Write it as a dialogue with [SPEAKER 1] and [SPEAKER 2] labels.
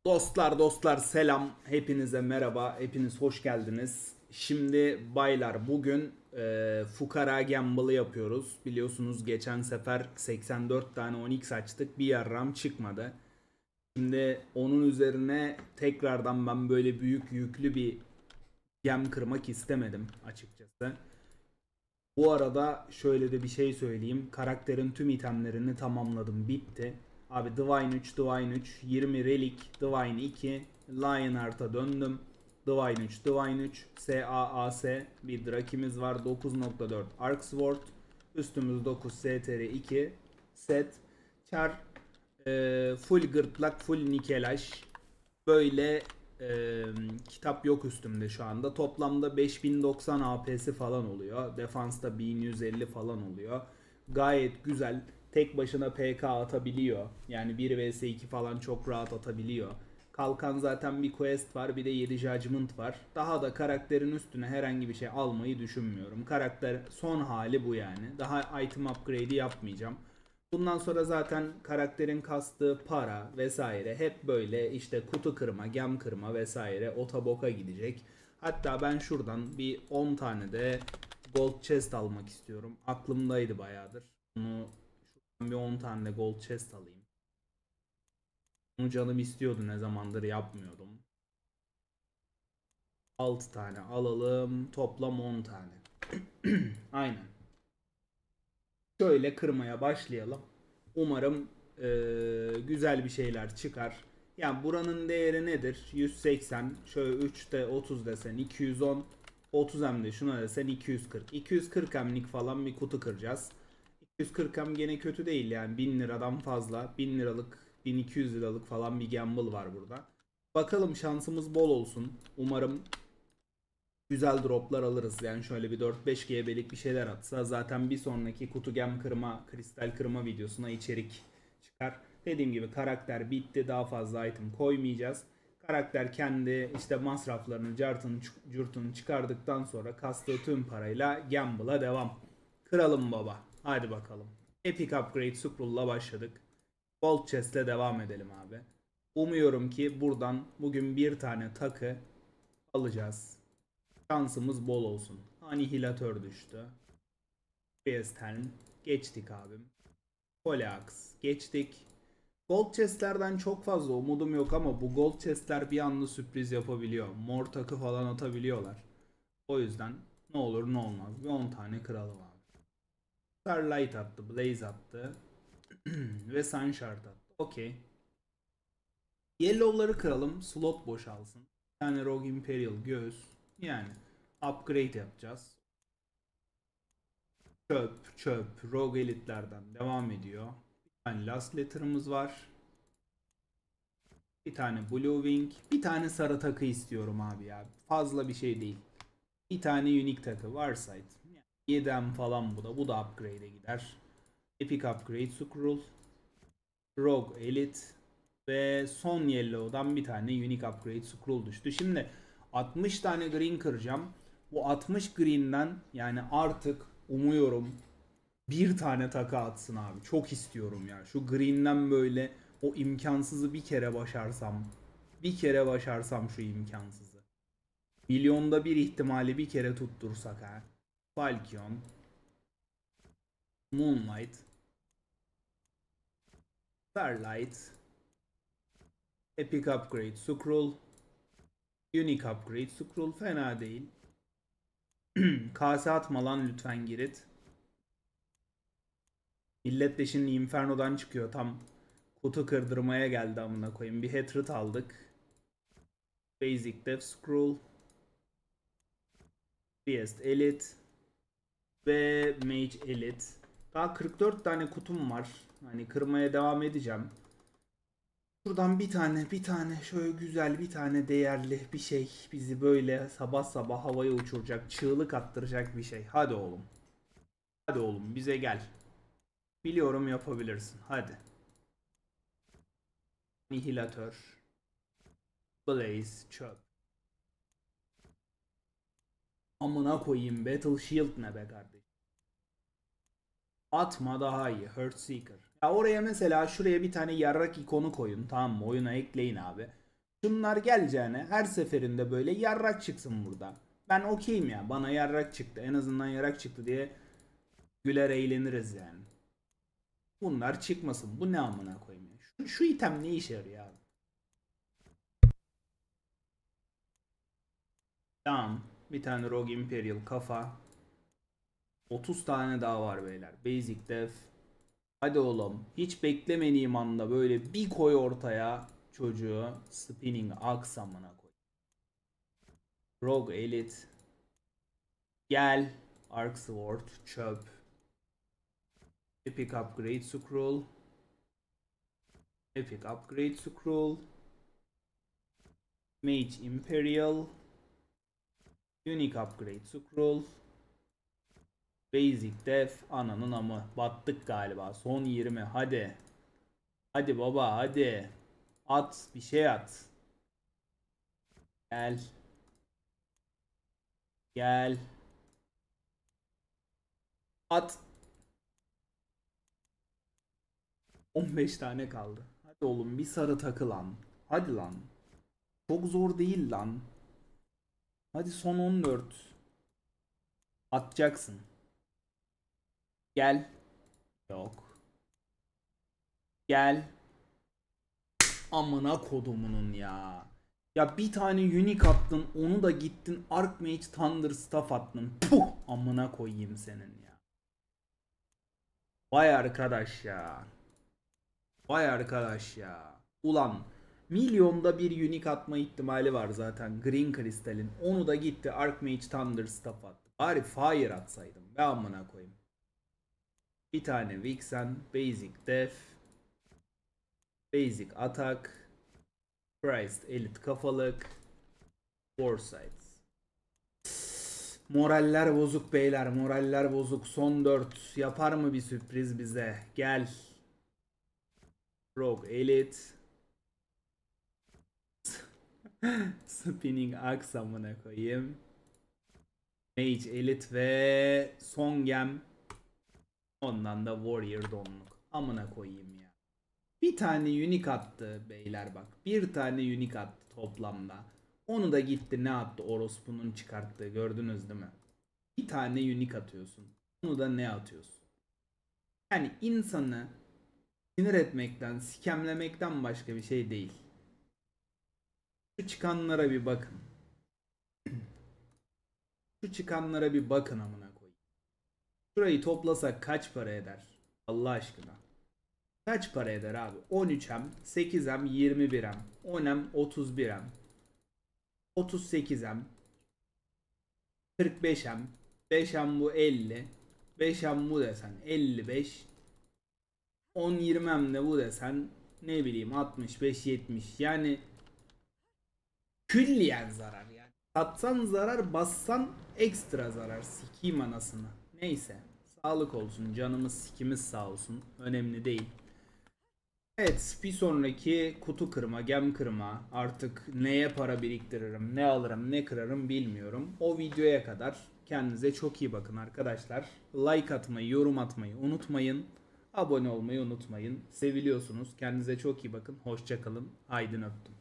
[SPEAKER 1] Dostlar selam, hepinize merhaba, hepiniz hoş geldiniz. Şimdi baylar bugün fukara gamble'ı yapıyoruz. Biliyorsunuz geçen sefer 84 tane 10x açtık, bir yarram çıkmadı. Şimdi onun üzerine tekrardan ben böyle büyük yüklü bir gem kırmak istemedim açıkçası. Bu arada şöyle de bir şey söyleyeyim. Karakterin tüm itemlerini tamamladım. Bitti. Abi Divine 3, Divine 3, 20 Relic, Divine 2, Lionheart'a döndüm. Divine 3, Divine 3, SAAS bir Drakimiz var. 9.4 Arc Sword. Üstümüz 9 STR 2 set. Char full gırtlak, full nikelaj. Böyle e, kitap yok üstümde şu anda. Toplamda 5090 AP'si falan oluyor. Defansta 1150 falan oluyor. Gayet güzel. Tek başına PK atabiliyor. Yani 1 vs 2 falan çok rahat atabiliyor. Kalkan zaten bir quest var, bir de 7 judgment var. Daha da karakterin üstüne herhangi bir şey almayı düşünmüyorum. Karakter son hali bu yani. Daha item upgrade'i yapmayacağım. Bundan sonra zaten karakterin kastığı para vesaire hep böyle işte kutu kırma, gem kırma vesaire otoboka gidecek. Hatta ben şuradan bir 10 tane de gold chest almak istiyorum. Aklımdaydı bayağıdır. Bunu şuradan bir 10 tane de gold chest alayım. Bunu canım istiyordu, ne zamandır yapmıyordum. 6 tane alalım. Toplam 10 tane. Aynen. Şöyle kırmaya başlayalım. Umarım güzel bir şeyler çıkar. Yani buranın değeri nedir? 180. Şöyle 3'te 30 desen 210. 30 hem de şuna desen 240. 240 hemlik falan bir kutu kıracağız. 240 hem gene kötü değil yani, 1000 liradan fazla. 1000 liralık 1200 liralık falan bir gamble var burada. Bakalım, şansımız bol olsun. Umarım güzel droplar alırız. Yani şöyle bir 4-5 GB'lik bir şeyler atsa zaten bir sonraki kutu gem kırma, kristal kırma videosuna içerik çıkar. Dediğim gibi karakter bitti. Daha fazla item koymayacağız. Karakter kendi işte masraflarını, cartını, curtunu çıkardıktan sonra kastığı tüm parayla gamble'a devam. Kıralım baba. Hadi bakalım. Epic Upgrade Scroll'la başladık. Gold Chest'le devam edelim abi. Umuyorum ki buradan bugün bir tane takı alacağız. Şansımız bol olsun. Anihilatör düştü. Priesthelm geçtik abim. Poleax geçtik. Gold chestlerden çok fazla umudum yok ama bu gold chestler bir anda sürpriz yapabiliyor. Mor takı falan atabiliyorlar. O yüzden ne olur ne olmaz. Bir 10 tane kralım abi. Starlight attı, Blaze attı ve Sunshard attı. Okey. Yellow'ları kıralım. Slot boşalsın. Bir tane Rogue Imperial göğüs. Yani upgrade yapacağız. Çöp çöp Rogue Elite'lerden devam ediyor. Bir tane Last Letter'ımız var. Bir tane Blue Wing. Bir tane sarı takı istiyorum abi ya. Fazla bir şey değil. Bir tane unique takı varsaydı. Yani 7M falan bu da. Bu da upgrade'e gider. Epic Upgrade Scroll. Rogue Elite. Ve son Yellow'dan bir tane unique upgrade scroll düştü. Şimdi 60 tane green kıracağım. Bu 60 green'den yani artık umuyorum bir tane taka atsın abi. Çok istiyorum ya. Şu green'den böyle o imkansızı bir kere başarsam. Bir kere başarsam şu imkansızı. Milyonda bir ihtimali bir kere tuttursak ha. Falcon, Moonlight, Starlight, Epic Upgrade, Scroll, Unique Upgrade, Scroll fena değil. Kase atma lan lütfen Girit. Millet de şimdi Inferno'dan çıkıyor. Tam kutu kırdırmaya geldi amına koyayım. Bir Hatred aldık. Basic Death Scroll. Priest Elite. Ve Mage Elite. Daha 44 tane kutum var. Hani kırmaya devam edeceğim. Buradan bir tane şöyle güzel, bir tane değerli bir şey bizi böyle sabah sabah havaya uçuracak, çığlık attıracak bir şey. Hadi oğlum. Hadi oğlum bize gel. Biliyorum yapabilirsin. Hadi. Nihilatör. Blaze. Çöp. Amına koyayım. Battle Shield ne be kardeşim. Atma daha iyi. Hearthseeker. Ya oraya mesela şuraya bir tane yarrak ikonu koyun. Tamam mı? Oyuna ekleyin abi. Şunlar geleceğine her seferinde böyle yarrak çıksın burada. Ben okeyim ya. Bana yarrak çıktı. En azından yarrak çıktı diye güler eğleniriz yani. Bunlar çıkmasın. Bu ne amına koyayım ya. Şu item ne işe yarıyor abi? Tamam. Bir tane Rogue Imperial kafa. 30 tane daha var beyler. Basic Def. Hadi oğlum. Hiç beklemediğim anda böyle bir koy ortaya çocuğu. Spinning Axe amına koy. Rogue Elite. Gel. Arc Sword. Çöp. Epic Upgrade Scroll. Epic Upgrade Scroll. Mage Imperial. Unique Upgrade Scroll. Basic Def. Ananın amı. Battık galiba. Son 20. Hadi. Hadi baba hadi. At. Bir şey at. Gel. Gel. At. 15 tane kaldı. Hadi oğlum bir sarı takı lan. Hadi lan. Çok zor değil lan. Hadi son 14. Atacaksın. Gel. Yok. Gel. Amına kodumunun ya. Ya bir tane unique attın. Onu da gittin Archmage Thunder Staff attın. Puh. Amına koyayım senin ya. Vay arkadaş ya. Vay arkadaş ya. Ulan milyonda bir unique atma ihtimali var zaten Green Crystal'in. Onu da gitti Archmage Thunder Staff attı. Bari Fire atsaydım. Be amına koyayım. Bir tane Vixen, Basic Def, Basic Attack, Christ Elite kafalık, Foresight. Moraller bozuk beyler, moraller bozuk. Son 4 yapar mı bir sürpriz bize? Gel. Rogue Elite. Spinning Axe amına koyayım. Mage Elite ve son gem. Ondan da Warrior donluk. Amına koyayım ya. Bir tane unique attı beyler bak. Bir tane unique attı toplamda. Onu da gitti ne attı orospunun çıkarttığı gördünüz değil mi? Bir tane unique atıyorsun. Onu da ne atıyorsun? Yani insanı sinir etmekten, sikemlemekten başka bir şey değil. Şu çıkanlara bir bakın. Şu çıkanlara bir bakın amına koyayım. Şurayı toplasak kaç para eder? Allah aşkına. Kaç para eder abi? 13M, 8M, 21M, 10M, 31M, 38M, 45M, 5M bu 50, 5M bu desen 55, 10-20M de bu desen ne bileyim 65-70 yani külliyen zarar yani. Satsan zarar, bassan ekstra zarar. Sikiyim anasını. Neyse. Sağlık olsun. Canımız sikimiz sağ olsun. Önemli değil. Evet, bir sonraki kutu kırma, gem kırma, artık neye para biriktiririm, ne alırım, ne kırarım bilmiyorum. O videoya kadar kendinize çok iyi bakın arkadaşlar. Like atmayı, yorum atmayı unutmayın. Abone olmayı unutmayın. Seviliyorsunuz. Kendinize çok iyi bakın. Hoşça kalın. Aydın öptüm.